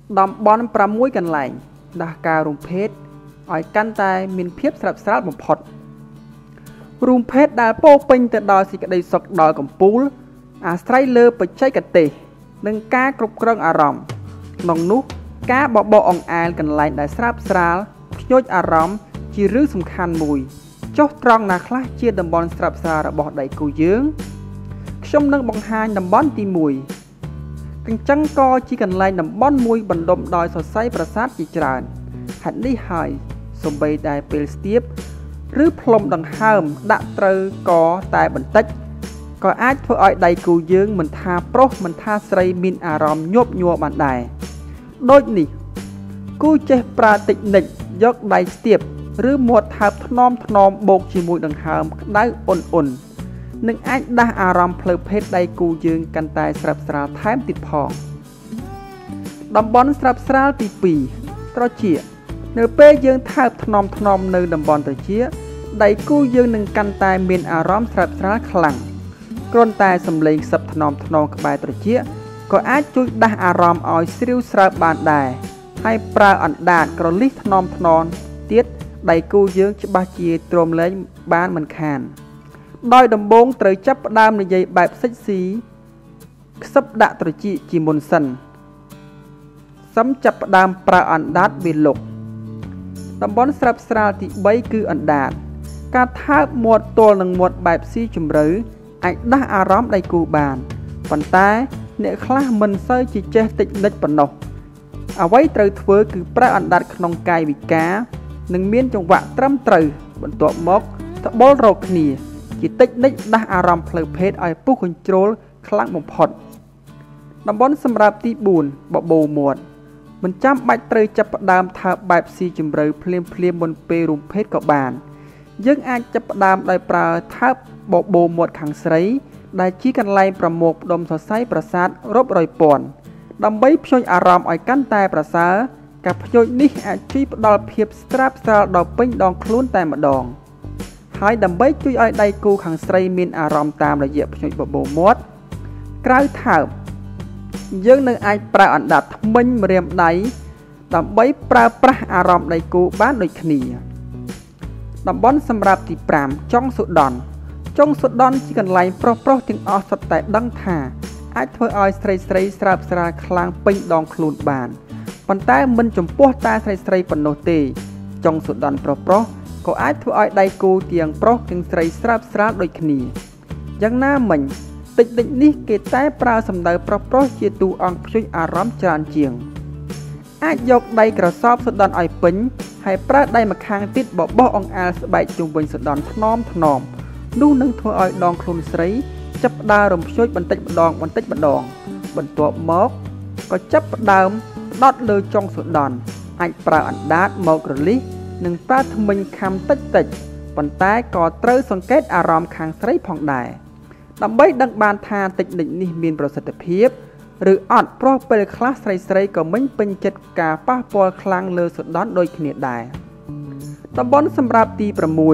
តំបន់6កន្លែងដាស់ការរួមភេទឲ្យកាន់តែមានភាពស្រាប់ស្រាលបំផុតរួមភេទដែលពោពេញទៅដោយសេចក្តីសុខដល់កំពូលអាស្រ័យលើបច្ចេកទេសនិងការគ្រប់គ្រងអារម្មណ៍ក្នុងនោះការបបោអង្អែលកន្លែងដែលស្រាប់ស្រាលភ្ញួចអារម្មណ៍ជារឿងសំខាន់មួយចុះត្រង់ណាខ្លះជាតំបន់ស្រាប់ស្រាលរបស់ដៃគូយើងខ្ញុំនឹងបង្ហាញតំបន់ទី1កញ្ចឹងកជាកន្លែងតំបន់មួយបណ្ដុំដោយសរសៃប្រសាទជាច្រើនហេតុនេះហើយសូម្បីតែពេលស្ទាបឬផ្លុំដង្ហើមដាក់ត្រូវកតែបន្តិចក៏អាចធ្វើឲ្យដៃគូយើងមិនថាប្រុសមិនថាស្រីមានអារម្មណ៍ញាប់ញ័របានដែរដូចនេះគូចេះប្រើតិចនិចយកដៃស្ទាបឬមាត់ថើបថ្នមបូកជាមួយដង្ហើមក្តៅអ៊ុននឹងអាចដាស់អារម្មណ៍ផ្លូវភេទដៃគូយើងកាន់តែស្រាប់ស្រាលថែមទៀតផងតំបន់ស្រាប់ស្រាលទី2ត្រចៀកនៅពេលយើងថើបថ្នមនៅតំបន់ត្រចៀកដៃគូយើងនឹងកាន់តែមានអារម្មណ៍ស្រាប់ស្រាលខ្លាំងគ្រាន់តែសំឡេងខ្សឹបថ្នមក្បែរត្រចៀកក៏អាចជួយដាស់អារម្មណ៍ឲ្យស្រាវស្រើបបានដែរហើយប្រើអណ្ដាតក្រលិះថ្នមទៀតដៃគូយើងច្បាស់ជាទ្រាំលែងបានមិនខានដោយដំបូងត្រូវចាប់ផ្ដើមនិយាយបែបសិចស៊ីខ្សឹបដាក់ត្រចៀកជាមុនសិនសឹមចាប់ផ្ដើមប្រើអណ្ដាតវាលុកតំបន់ស្រាប់ស្រាលទី3គឺអណ្ដាតការថើបមាត់ទល់នឹងមាត់បែបស៊ីជម្រៅអាចដាស់អារម្មណ៍ដៃគូបានប៉ុន្តែអ្នកខ្លះមិនសូវជាចេះតិចនិចប៉ុណ្ណោះអ្វីត្រូវធ្វើគឺប្រើអណ្ដាតក្នុងកាយវិការនិងមានចង្វាក់ត្រឹមត្រូវបន្ទាប់មកត្បល់រកគ្នាជាតិចនិចដាស់អារម្មណ៍ផ្លូវភេទឲ្យពុះកញ្ជ្រោលខ្លាំងបំផុតតំបន់សម្រាប់ទី4បបោមាត់មិនចាំបាច់ត្រូវចាប់ផ្ដើមថើបបែបស៊ីជម្រៅភ្លាមមុនពេលរួមភេទក៏បានយើងអាចចាប់ផ្ដើមដោយប្រើថើបបបោមាត់ខាងស្រីដែលជាកន្លែងប្រមូលផ្ដុំសរសៃប្រសាទរាប់រយពាន់ដើម្បីភ្ជាប់អារម្មណ៍ឲ្យកាន់តែប្រសើរការភ្ជាប់នេះអាចជួយផ្ដល់ភាពស្រាប់ស្រាលដល់ពេញដងខ្លួនតែម្ដងហើយដើម្បីជួយឲ្យដៃគូខាងស្រីមានអារម្មណ៍តាមរយៈភ្ជាប់បបោមាត់ក្រៅថើបយើងនឹងអាចប្រើអណ្ដាតធ្មេញម្រាមដៃដើម្បីប្រើប្រាស់អារម្មណ៍ដៃគូបានដូចគ្នាតំបន់សម្រាប់ទី5ចុងសុដន់ជាកន្លែងប្រុសទាំងអស់សុទ្ធតែដឹងថាអាចធ្វើឲ្យស្រីស្រើបស្រាលខ្លាំងពេញដងខ្លួនបានប៉ុន្តែមិនចំពោះតែស្រីប៉ុណ្ណោះទេចុងសុដន់ប្រុសក៏អាចធ្វើឲ្យដៃគូទាំងប្រុសទាំងស្រីស្រើបស្រាលដូចគ្នាយ៉ាងណាមិញតិចនេះគេតែប្រើសំដៅប្រុសជាតួអង្គភ្ជាប់អារម្មណ៍ច្រើនជាងអាចយកដៃក្រសោបសុដន់ឲ្យពេញហើយប្រើដៃម្ខាងទៀតបបោះអង្អែលស្បែកជុំវិញសុដន់ថ្នមនោះនឹងធ្វើឲ្យដងខ្លួនស្រីចាប់ផ្ដើមរំភ្ជួយបន្តិចម្ដងបន្ទាប់មកក៏ចាប់ផ្ដើមផ្ដោតលើចុងសុដន់អាចប្រើអណ្ដាតមករលិះនិងប្រើធ្មេញខាំតិចប៉ុន្តែក៏ត្រូវសង្កេតអារម្មណ៍ខាងស្រីផងដែរដើម្បីដឹងបានថាតិចនិចនេះមានប្រសិទ្ធភាពឬអត់ព្រោះពេលខ្លះស្រីក៏មិនពេញចិត្តការប៉ះពាល់ខ្លាំងលើសុដន់ដូចគ្នាដែរតំបន់សម្រាប់ទី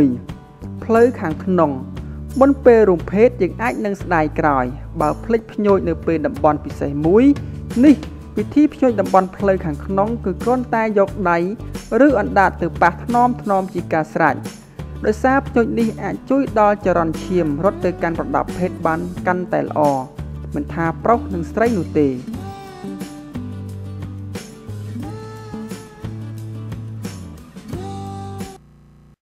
6ផ្លូវខាងក្នុងមុនពេលរួមភេទយើងអាចនឹងស្ដាយក្រោយបើភ្លេចភ្ញួចនៅពេលតំបន់ពិសេសមួយនេះវិធីភ្ញួចតំបន់ផ្លូវខាងក្នុងគឺគ្រាន់តែយកដៃឬអណ្ដាតទៅប៉ះថ្នមជាការស្រេចដោយសារភ្ញួចនេះអាចជួយដល់ចរន្តឈាមរត់ទៅកាន់ប្រដាប់ភេទបានកាន់តែល្អមិនថាប្រុសនិងស្រីនោះទេ